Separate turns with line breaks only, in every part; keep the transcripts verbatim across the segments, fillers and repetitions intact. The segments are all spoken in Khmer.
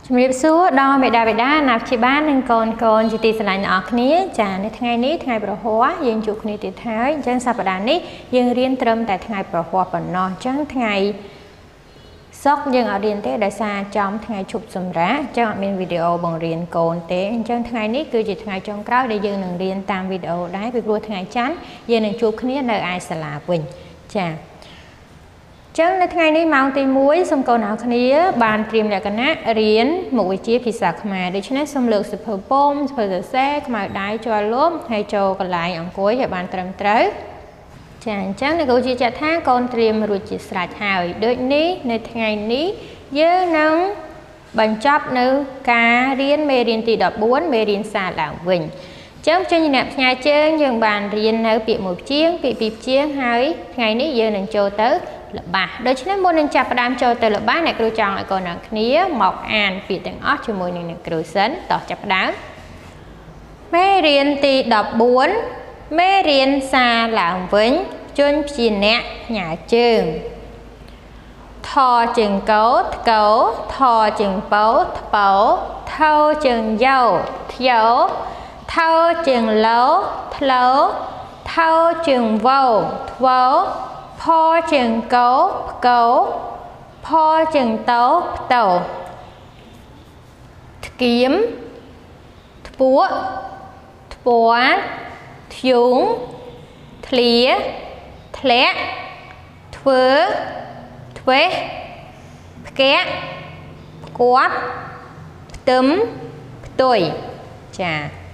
ជំរាបសួរដល់មេដាបេដាណាប់ជាបាននិងកូនកូនជាទីស្រឡាញ់អ្នកគ្នាចានៅថ្ងៃនេះថ្ងៃប្រហ័សយើងជួបគ្នាទៀតហើយអញ្ចឹងសប្តាហ៍នេះយើងរៀនត្រឹមតែថ្ងៃប្រហ័សប៉ុណ្ណោះអញ្ចឹងថ្ងៃសុក្រយើងអត់រៀនទេដោយសារចំថ្ងៃឈប់សម្រាកអញ្ចឹងអត់មានវីដេអូបង្រៀនកូនទេអញ្ចឹងថ្ងៃនេះគឺជាថ្ងៃចុងក្រោយដែលយើងនឹងរៀនតាមវីដេអូដែរពីព្រោះថ្ងៃច័ន្ទយើងនឹងជួបគ្នានៅឯសាលាវិញចាចឹងនៅថ្ងៃនេះម៉ោងទីមួយសូមកូនអរគ្នាបានត្រៀមលក្ខណៈរៀនមុខវិជ្ជាភាសាខ្មែរដូច្នេះសូមលើកសិភៅពុំសិភៅសរសេរខ្មៅដៃជាប់លំហើយចូលកន្លែងអង្គុយឲ្យបានត្រឹមត្រូវចាអញ្ចឹងលោកគ្រូជាចាត់ថាកូនត្រៀមរួចជាស្រេចហើយដូចនេះនៅថ្ងៃនេះយើងនឹងបញ្ចប់នៅការរៀនមេរៀនទីដប់បួនមេរៀនសារឡើងវិញចឹងចេញអ្នកផ្ញើជើងយើងបានរៀននៅពាក្យមួយព្យាង្គពាក្យពីរព្យាង្គហើយថ្ងៃនេះយើងនឹងចូលទៅល្បះដូច្នេះមុននឹងចាប់ផ្ដើមចូលទៅល្បះអ្នកគ្រូចង់ឲ្យកូនទាំងគ្នាមកអានពាក្យទាំងអស់ជាមួយនឹងអ្នកគ្រូសិនតោះចាប់ផ្ដើមមេរៀនទីដប់បួនមេរៀនសារឡើងវិញជន់ព្យាអ្នកផ្ញើជើងថជើងកោថ្កោថជើងពោថ្ពោថោជើងយោធ្យោថោជើងលោធ្លោថោជើងវោធ្វោផជើងកោផ្កោផជើងតោផ្តោថ្គៀមថ្ពួកថ្ពាត់ធ្យូងធ្លាធ្លាក់ធ្វើធ្វេះផ្កាក់ផ្គាប់ផ្ទឹមផ្ទុយចា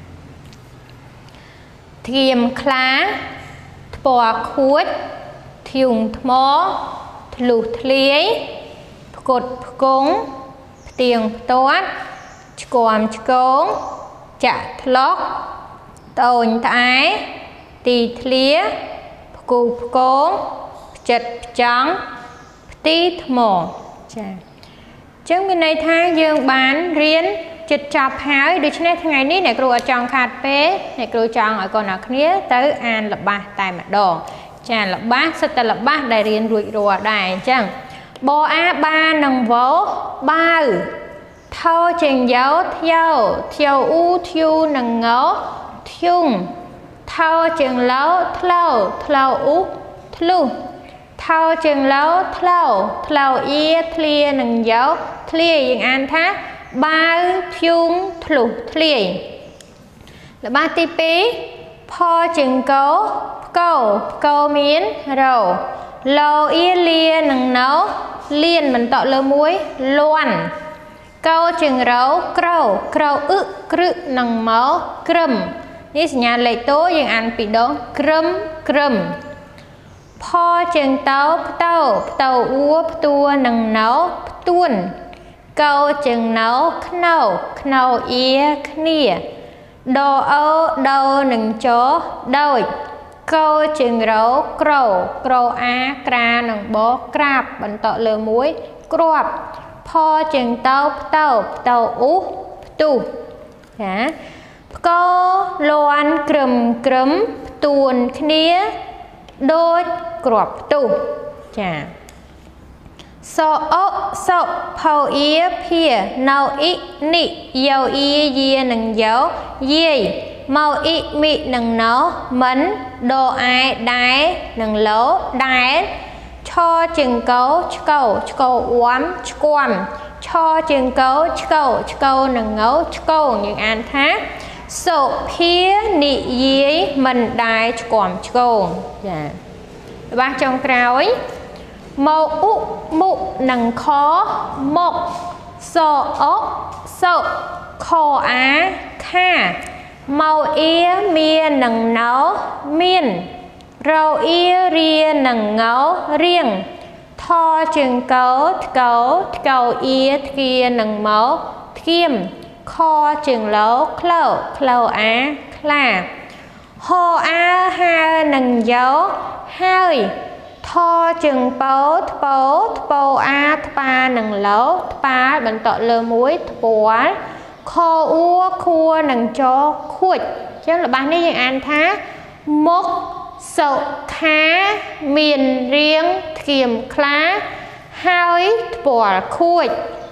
ធ្គៀមខ្លាថ្ពាល់ខួចធ្យូងថ្មធ្លុះធ្លាយផ្គត់ផ្គង់ផ្ទៀងផ្ទាត់ឆ្គាំឆ្កងចាក់ថ្លុកតូនត្អែទីធ្លាផ្គូផ្គងផ្ចិតផ្ចង់ផ្ទីថ្មចាអញ្ចឹងមានន័យថាយើងបានរៀនចិត្តចប់ហើយដូច្នេះថ្ងៃនេះអ្នកគ្រូអត់ចង់ខាតពេលអ្នកគ្រូចង់ឲ្យកូនអរគ្នាទៅអានល្បះតែម្ដងចាល្បះសិតតែល្បះដែលរៀនរួចរាល់ដែរអញ្ចឹងបអាបានឹងវោបាវថោជើងយោធ្យោធ្យោអ៊ូធ្យូនឹងងោធ្យូងថោជើងឡោធ្លោធ្លោអ៊ូធ្លុះថោជើងឡោធ្លោធ្លោអ៊ីធ្លានឹងយោធ្លាយើងអានថាបាវធ្យូងធ្លុះធ្លាយល្បះទីពីរផជើងកោផ្កោផ្កោមានរោឡូអ៊ីលានឹងណោលៀនបន្តលើមួយលន់កោជើងរោក្រោក្រោអ៊ឹក្រឹនឹងមកក្រឹមនេះសញ្ញាលេខតូយើងអានពីរដងក្រឹមក្រឹមផជើងតោផ្តោផ្តោអ៊ូផ្ទួនឹងណោផ្ទួនកោជើងណោខ្នោខ្នោអ៊ីគ្នាដោអូដោនឹងចោដូចកោជើងរោក្រោក្រោអាក្រានឹងបក្រាបបន្តលើមួយគ្រាប់ផជើងតោផ្តោផ្តោអ៊ូផ្ទុះចាផ្កោលន់ក្រឹមក្រឹមផ្ទួនគ្នាដូចគ្រាប់ផ្ទុះចាសអូសោផោអ៊ីភាណៅអ៊ីនិយោអ៊ីយានឹងយោយាយមកអ៊ីមីនឹងណោមិនដោអាយដែរនឹងលោដែរឆជើងកោឆ្កោឆ្កោអ៊ាំឆ្គាំឆជើងកោឆ្កោឆ្កោនឹងងោឆ្កោយើងអានថាសុភានិយាយមិនដែរឆ្គាំឆ្កោចាល្បះចុងក្រោយមកអ៊ុមុនឹងខមកសអូសោខអាខាមកអ៊ីមាននឹងណោមានរោអ៊ីរៀនឹងងោរៀងថជើងកោថ្កោថ្កោអ៊ីធ្គានឹងមកធ្គាមខជើងឡោក្លោក្លោអាខ្លាហោអាហើនឹងយោហើយថជើងពោថ្ពោថ្ពោអាថ្បានឹងលោថ្បាបន្តលើមួយថ្ពាល់ខអ៊ូខួនឹងចខួចអញ្ចឹងល្បះនេះយើងអានថាមុខសុខាមានរៀងធ្គាមខ្លាហើយថ្ពាល់ខួច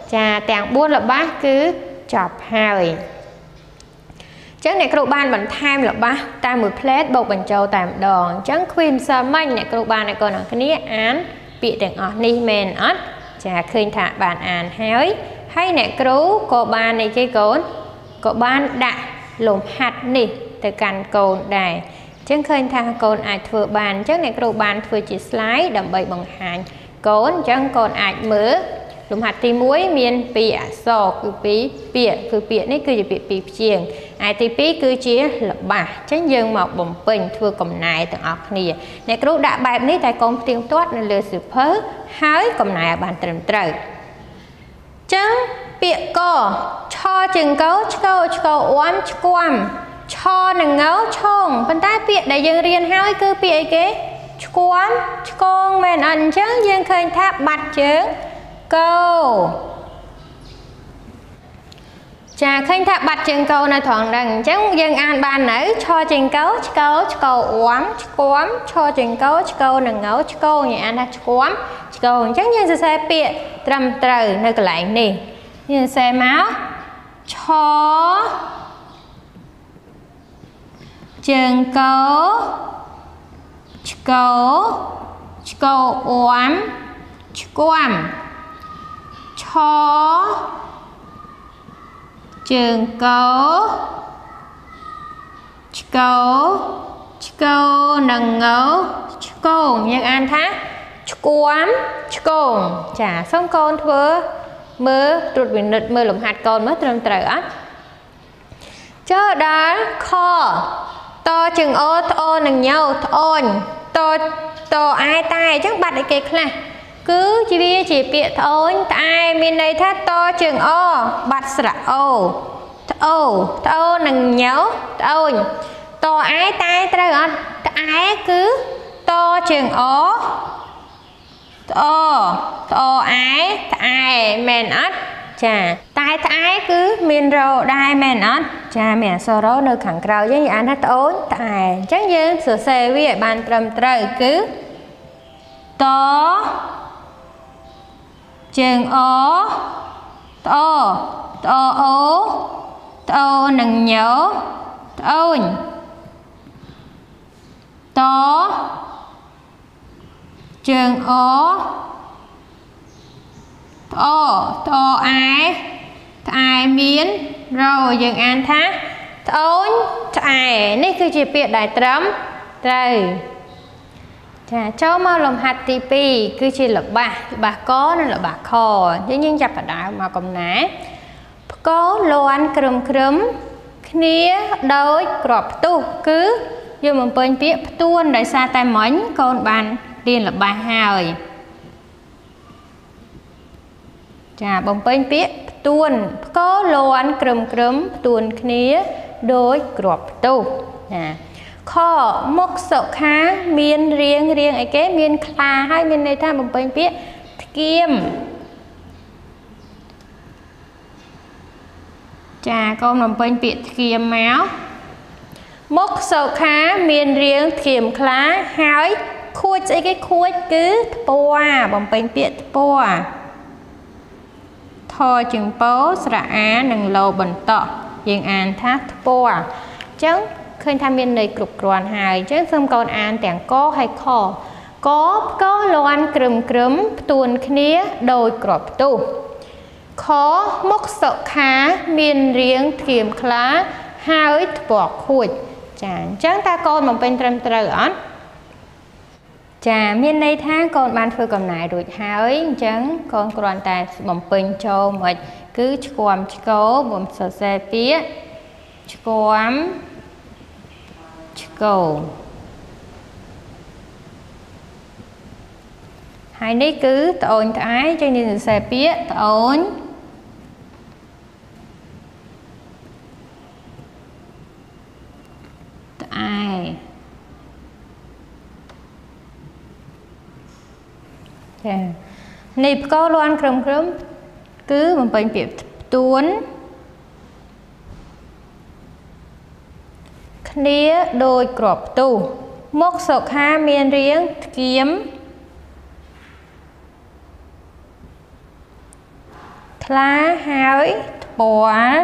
chà tàng buôn là bác cứ chọc hai chắc này các bạn vẫn tham là bác ta một plate bột bánh trâu tạm đòn chắc khuyên sơ manh này các bạn này còn ở cái này án bị đừng ở ni men ớt chà khuyên thả bạn án hói hay nè cứu cô bạn này cái cốn cô bạn đã lùm hạt nè từ cành cồn đài chân khơi thang cồn ai thừa bàn chắc này các bạn thừa chỉ slide đầm bậy bằng hành cồn chân cồn ai mớ lùm hạt tí muối miên bịa sò cứ bí bịa cứ bịa này cứ bịa bịa chiềng ai tí bí cứ chia là bà chắc dương mọc bồng bình thừa cầm này từ ọc nè này các đã bài này tại công tiếng toát nên lừa sự phớ hái cầm này bàn trầm trời chẳng bịa co cho chừng cấu câu câu oám quam cho nâng ngấu chong bàn tay bịa đại dương riêng hái cứ bịa cái quam con men ăn chứ dương khơi tháp bạch chứ câu chà khơi tháp bạch chừng câu này thoảng đằng chẳng dương an bàn nãy cho chừng cấu câu câu oám quam cho chừng cấu câu nâng ngấu câu nhà ăn đã quam câu chắc như sẽ bịa trầm trời nơi cái lạnh này như xe máu cho chừng cấu câu câu oám quam cho chừng cấu câu câu nâng ngấu câu như ăn thác quám cồn chả xong con thưa mơ trụt bình nứt mơ lồng hạt con mất trầm trời á chớ đá kho to chừng ô ô nâng nhau ôn to to ai tai chắc bật cái kia cứ chỉ biết chỉ biết thôi tai bên đây thắt to chừng ô bật sạ ô ô ô nâng nhau ôn to ai tai trời á ai cứ to chừng ô to to ái ai men ắt chà tai thái cứ miền rau đai men ắt cha mẹ so đó nơi khẳng cầu với anh hát ốn tại chắc như sửa xe với bàn trầm trời cứ to chừng ó to to ố to nâng nhớ ôn to chừng ó to to ai ai miến rồi dừng ăn thác ôn ai này cứ chỉ biết đại trấm trời chà cháu mau làm hạt tì pi cứ chỉ là bà bà có nên là bà kho nhưng nhưng chặt đại mà còn nãy có loan cơm cơm khía đôi cọp tu cứ như một bên biết tuôn đại xa tay mảnh con bàn điên là bà hai chà bông bên biết tuôn có loan cơm cơm tuôn khía đôi cọp tu nè kho mốc sọ khá miên riêng riêng ấy cái miên kha hai miên này ta bông bên biết kim chà con làm bên biệt kiềm máu mốc sầu khá miền riêng kiềm khá hái khui ấy cái khui cứ poa bằng bên biệt poa thò chừng bố sạ á nâng lô bẩn tọ dừng an thác poa chẳng khơi tham miên này cục tròn hài chứ xong còn an tảng có hay kho có có loan cơm cơm tuôn khía đôi cọp tu khó mốc sợ khá miền riêng kiềm khá hai bỏ khuỵch chàng chẳng ta con mà bên trầm trời ớt chà miền này tháng con ban phơi cầm này rồi hai chẳng con còn tài bồng pin cho mà cứ quam cố bồng sợ xe phía quam cầu hai này cứ tồn thái cho nên xe phía tồn ai nịp có loan cơm cơm cứ một bệnh viện tuôn khía đôi cọp tu mốc sọc ha miên riêng kiếm ខ្លាហើយថ្ពាល់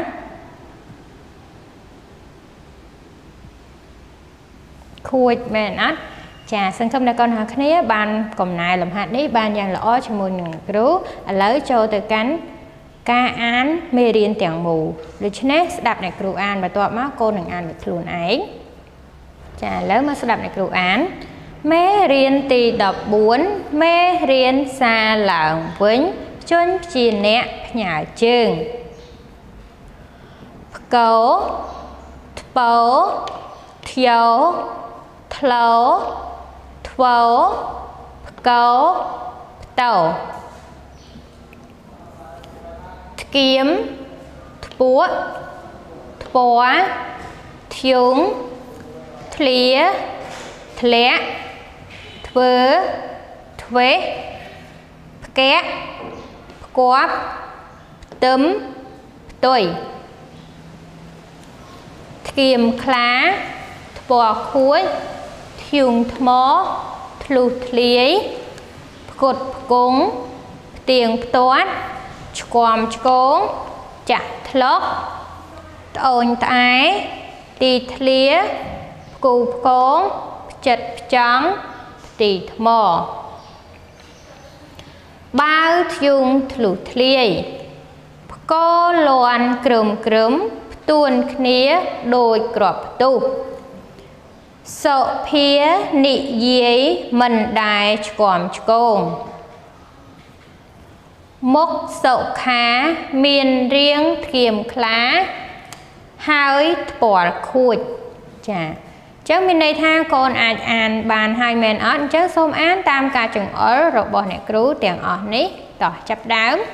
ខួចមែនអត់ចាសង្ឃឹមថាកូនទាំងគ្នាបានកំណែលំហាត់នេះបានយ៉ាងល្អជាមួយនឹងគ្រូឥឡូវចូលទៅកាន់ការអានមេរៀនទាំងមូលដូច្នេះស្ដាប់អ្នកគ្រូអានបន្ទាប់មកកូននឹងអានដោយខ្លួនឯងចាឥឡូវមកស្ដាប់អ្នកគ្រូអានមេរៀនទីដប់បួនមេរៀនសារឡើងវិញជន់ជាអ្នកផ្ញើជើងផ្គោថ្ពោធ្យោថ្លោថ្វោផ្គោផ្តោថ្គៀមថ្ពួកថ្ពាល់ធ្យូងធ្លាធ្លាក់ធ្វើធ្វេសផ្កាក់ផ្គប់ផ្ទឹមផ្ទុយថ្គៀមខ្លាថ្ពាល់ខួចធ្យូងថ្មធ្លុះធ្លាយផ្គត់ផ្គង់ផ្ទៀងផ្ទាត់ឆ្គាំឆ្គងចាក់ថ្លុកត្អូញត្អែទីធ្លាផ្គូផ្គងផ្ចិតផ្ចង់ផ្ទីថ្មបាវធ្យូងធ្លុះធ្លាយផ្គរលាន់ក្រឹមក្រឹមផ្ទួនគ្នាដូចក្របផ្ទុះសុភានិយាយមិនដែលឆ្គាំឆ្គងមុខសុខាមានរាងធ្គាមខ្លាហើយថ្ពាល់ខួចចាអញ្ចឹងមានន័យថាកូនអាចអានបានហើយមែនអត់អញ្ចឹងសូមអានតាមការចង្អុលរបស់អ្នកគ្រូទាំងអស់នេះតោះចាប់ដើម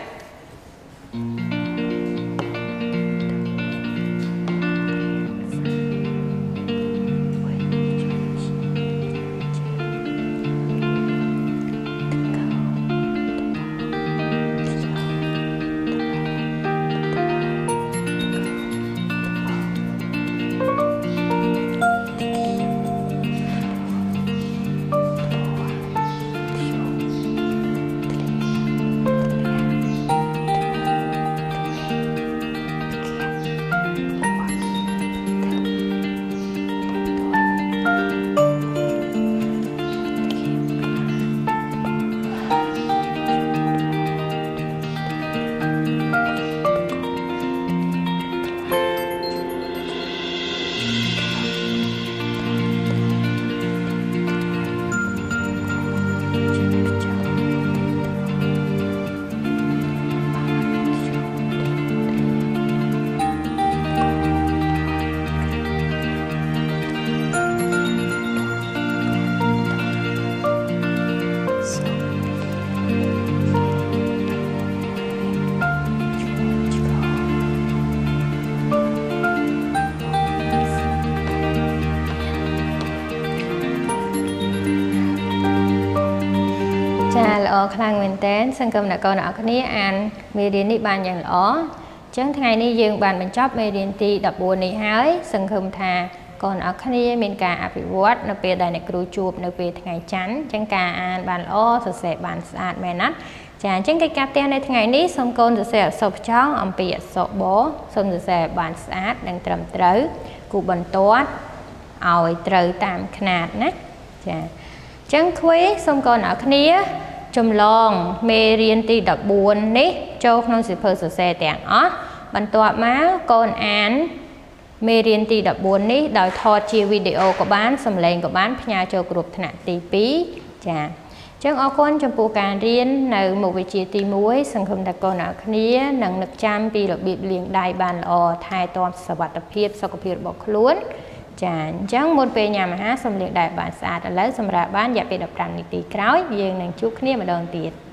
ខ្លាំងមែនតើសង្ឃឹមអ្នកកូនអ្នកគ្នាអានមេរៀននេះបានយ៉ាងល្អអញ្ចឹងថ្ងៃនេះយើងបានបញ្ចប់មេរៀនទីដប់បួននេះហើយសង្ឃឹមថាកូនអ្នកគ្នាមានការអភិវឌ្ឍនៅពេលដែលអ្នកគ្រូជួបនៅពេលថ្ងៃច័ន្ទអញ្ចឹងការអានបានល្អសរសេរបានស្អាតមែនណាស់ចាអញ្ចឹងកិច្ចការផ្ទះនៅថ្ងៃនេះសូមកូនសរសេរអក្សរផ្ចង់អំពីអក្សរបសូមសរសេរបានស្អាតនិងត្រឹមត្រូវគូបន្ទាត់ឲ្យត្រូវតាមຂ្នាតណាចាអញ្ចឹងគ្វីសូមកូនអ្នកគ្នាចម្លងមេរៀនទីដប់បួននេះចូលក្នុងសៀវភៅសរសេរទាំងអស់បន្ទាប់មកកូនអានមេរៀនទីដប់បួននេះដោយថតជាវីដេអូក៏បានសំឡេងក៏បានផ្ញើចូលគ្រប់ថ្នាក់ទីពីរចាអញ្ចឹងអរគុណចំពោះការរៀននៅមុខវិជ្ជាទីមួយសង្ឃឹមថាកូនអ្នកគ្នានឹងនឹកចាំពីរបៀបលាងដៃបានល្អថែទាំសុខភាពសុខភាពរបស់ខ្លួនចាអញ្ចឹងមុនពេលញ៉ាំអាហារសូមលាងដៃបានស្អាតឥឡូវសម្រាប់បានរយៈពេលដប់ប្រាំនាទីក្រោយយើងនឹងជួបគ្នាម្ដងទៀត